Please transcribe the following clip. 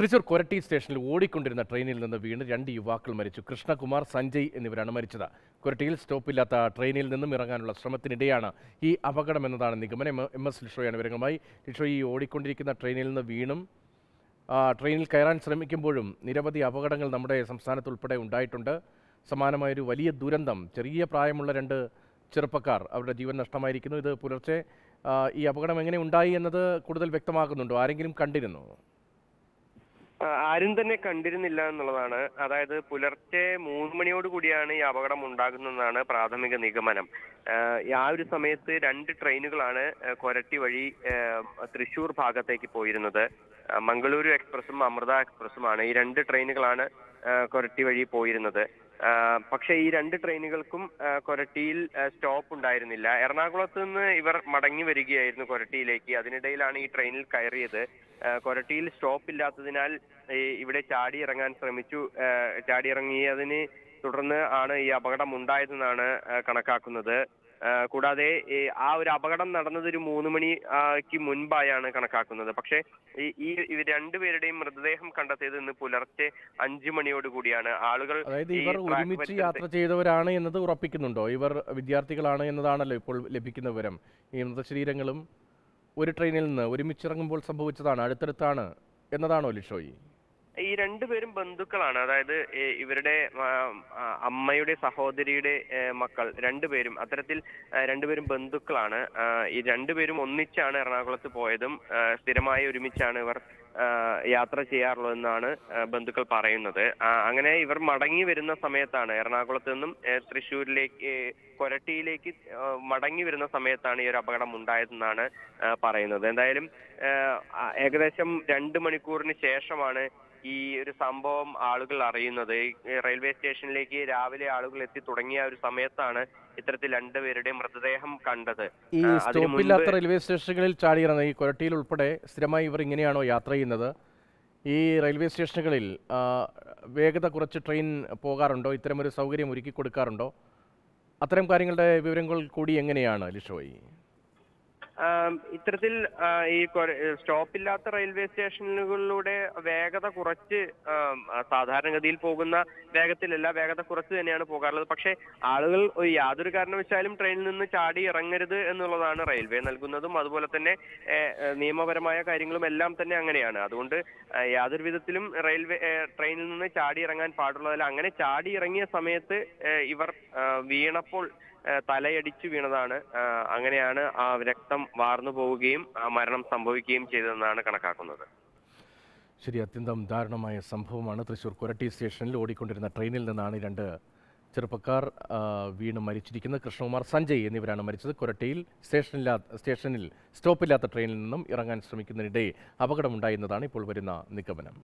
തൃശൂർ കൊരട്ടി സ്റ്റേഷനിൽ ഓടിക്കൊണ്ടിരുന്ന ട്രെയിനിൽ നിന്ന് വീണ് 2 യുവാക്കൾ മരിച്ചു. കൃഷ്ണകുമാർ, സഞ്ജയ് എന്നിവരാണ് മരിച്ചത്. കൊരട്ടിയിൽ സ്റ്റോപ്പില്ലാത്ത ട്രെയിനിൽ നിന്നും ഇറങ്ങാനുള്ള ശ്രമത്തിനിടെയാണ് ഈ അപകടമെന്നതാണ് നിഗമനം. MS ലിഷോയാണ് വിവരങ്ങളുമായി. ലിഷോ, ഈ ഓടിക്കൊണ്ടിരിക്കുന്ന ട്രെയിനിൽ നിന്ന് വീണും ട്രെയിനിൽ കയറാൻ ശ്രമിക്കുമ്പോഴും നിരവധി അപകടങ്ങൾ നമ്മുടെ സംസ്ഥാനത്തുൾപ്പെടെ ഉണ്ടായിട്ടുണ്ട്. സമാനമായൊരു വലിയ ദുരന്തം, ചെറിയ പ്രായമുള്ള 2 ചെറുപ്പക്കാർ അവരുടെ ജീവൻ നഷ്ടമായിരിക്കുന്നു. ഇത് പുലർച്ചെ ഈ അപകടം എങ്ങനെ ഉണ്ടായി എന്നത് കൂടുതൽ വ്യക്തമാകുന്നുണ്ടോ? ആരെങ്കിലും കണ്ടിരുന്നോ? ആരും തന്നെ കണ്ടിരുന്നില്ല എന്നുള്ളതാണ്. അതായത് പുലർച്ചെ 3 മണിയോട് കൂടിയാണ് ഈ അപകടം ഉണ്ടാകുന്നതെന്നാണ് പ്രാഥമിക നിഗമനം. ആ ഒരു സമയത്ത് 2 ട്രെയിനുകളാണ് കൊരട്ടി വഴി തൃശൂർ ഭാഗത്തേക്ക് പോയിരുന്നത്. മംഗളൂരു എക്സ്പ്രസും അമൃത എക്സ്പ്രസുമാണ്. ഈ 2 ട്രെയിനുകളാണ് കൊരട്ടി വഴി പോയിരുന്നത്. പക്ഷേ ഈ 2 ട്രെയിനുകൾക്കും കൊരട്ടിയിൽ സ്റ്റോപ്പ് ഉണ്ടായിരുന്നില്ല. എറണാകുളത്ത് നിന്ന് ഇവർ മടങ്ങി വരികയായിരുന്നു കൊരട്ടിയിലേക്ക്. അതിനിടയിലാണ് ഈ ട്രെയിനിൽ കയറിയത്. കൊരട്ടിയിൽ സ്റ്റോപ്പ് ഇല്ലാത്തതിനാൽ ഇവിടെ ചാടിയിറങ്ങാൻ ശ്രമിച്ചു. ചാടിയിറങ്ങിയതിനെ തുടർന്ന് ആണ് ഈ അപകടം ഉണ്ടായതെന്നാണ് കണക്കാക്കുന്നത്. കൂടാതെ ആ ഒരു അപകടം നടന്നത് ഒരു 3 മണിക്ക് മുൻപായാണ് കണക്കാക്കുന്നത്. പക്ഷേ ഇവർ 2 പേരുടെയും മൃതദേഹം കണ്ടെത്തിയത് ഇന്ന് പുലർച്ചെ 5 മണിയോട് കൂടിയാണ്. ആളുകൾ അതായത് ഇവർ ഒരുമിച്ച് യാത്ര ചെയ്തവരാണ് എന്നത് ഉറപ്പിക്കുന്നുണ്ടോ? ഇവർ വിദ്യാർത്ഥികളാണ് എന്നതാണല്ലോ ഇപ്പോൾ ലഭിക്കുന്ന വിവരം. ഈ മൃതശരീരങ്ങളും ഒരു ട്രെയിനിൽ നിന്ന് ഒരുമിച്ചിറങ്ങുമ്പോൾ സംഭവിച്ചതാണ്, അടുത്തടുത്താണ് എന്നതാണോ ലിഷോയി? ഈ 2 പേരും ബന്ധുക്കളാണ്. അതായത് ഇവരുടെ അമ്മയുടെ സഹോദരിയുടെ മക്കൾ 2 പേരും അത്തരത്തിൽ 2 പേരും ബന്ധുക്കളാണ്. ഈ 2 പേരും ഒന്നിച്ചാണ് എറണാകുളത്ത് പോയതും സ്ഥിരമായി ഒരുമിച്ചാണ് ഇവർ യാത്ര ചെയ്യാറുള്ളതെന്നാണ് ബന്ധുക്കൾ പറയുന്നത്. അങ്ങനെ ഇവർ മടങ്ങി വരുന്ന സമയത്താണ്, എറണാകുളത്ത് നിന്നും തൃശ്ശൂരിലേക്ക് കൊരട്ടിയിലേക്ക് മടങ്ങി വരുന്ന സമയത്താണ് ഈ ഒരു അപകടം ഉണ്ടായതെന്നാണ് പറയുന്നത്. എന്തായാലും ഏകദേശം 2 മണിക്കൂറിന് ശേഷമാണ് ഈ ഒരു സംഭവം ആളുകൾ അറിയുന്നത്. റെയിൽവേ സ്റ്റേഷനിലേക്ക് രാവിലെ ആളുകൾ എത്തി തുടങ്ങിയ ഒരു സമയത്താണ് ഇത്തരത്തിൽ 2 പേരുടെ മൃതദേഹം കണ്ടത്. ഈ സ്റ്റോപ്പില്ലാത്ത റെയിൽവേ സ്റ്റേഷനുകളിൽ ചാടിയിറങ്ങുന്ന ഈ കൊരട്ടിയിൽ ഉൾപ്പെടെ സ്ഥിരമായി ഇവർ ഇങ്ങനെയാണോ യാത്ര ചെയ്യുന്നത്? ഈ റെയിൽവേ സ്റ്റേഷനുകളിൽ വേഗത കുറച്ച് ട്രെയിൻ പോകാറുണ്ടോ? ഇത്തരമൊരു സൗകര്യം ഒരുക്കി കൊടുക്കാറുണ്ടോ? അത്തരം കാര്യങ്ങളുടെ വിവരങ്ങൾ കൂടി എങ്ങനെയാണ് ലിഷോയി? ഇത്തരത്തിൽ ഈ സ്റ്റോപ്പില്ലാത്ത റെയിൽവേ സ്റ്റേഷനുകളിലൂടെ വേഗത കുറച്ച്, സാധാരണഗതിയിൽ പോകുന്ന വേഗത്തിലല്ല, വേഗത കുറച്ച് തന്നെയാണ് പോകാറുള്ളത്. പക്ഷേ ആളുകൾ യാതൊരു കാരണവശാലും ട്രെയിനിൽ നിന്ന് ചാടി ഇറങ്ങരുത് എന്നുള്ളതാണ് റെയിൽവേ നൽകുന്നതും. അതുപോലെ തന്നെ നിയമപരമായ കാര്യങ്ങളും എല്ലാം തന്നെ അങ്ങനെയാണ്. അതുകൊണ്ട് യാതൊരു വിധത്തിലും ട്രെയിനിൽ നിന്ന് ചാടി ഇറങ്ങാൻ പാടുള്ളതല്ല. അങ്ങനെ ചാടി ഇറങ്ങിയ സമയത്ത് ഇവർ വീണപ്പോൾ തലയടിച്ചു വീണതാണ്. അങ്ങനെയാണ് ആ രക്തം വാർന്നു പോവുകയും മരണം സംഭവിക്കുകയും ചെയ്തതെന്നാണ് കണക്കാക്കുന്നത്. ശരി, അത്യന്തം ദാരുണമായ സംഭവമാണ്. തൃശൂർ കൊരട്ടി സ്റ്റേഷനിൽ ഓടിക്കൊണ്ടിരുന്ന ട്രെയിനിൽ നിന്നാണ് 2 ചെറുപ്പക്കാർ വീണ് മരിച്ചിരിക്കുന്നത്. കൃഷ്ണകുമാർ, സഞ്ജയ് എന്നിവരാണ് മരിച്ചത്. കൊരട്ടിയിൽ സ്റ്റേഷനിൽ സ്റ്റോപ്പില്ലാത്ത ട്രെയിനിൽ നിന്നും ഇറങ്ങാൻ ശ്രമിക്കുന്നതിനിടെ അപകടമുണ്ടായെന്നതാണ് ഇപ്പോൾ വരുന്ന നിഗമനം.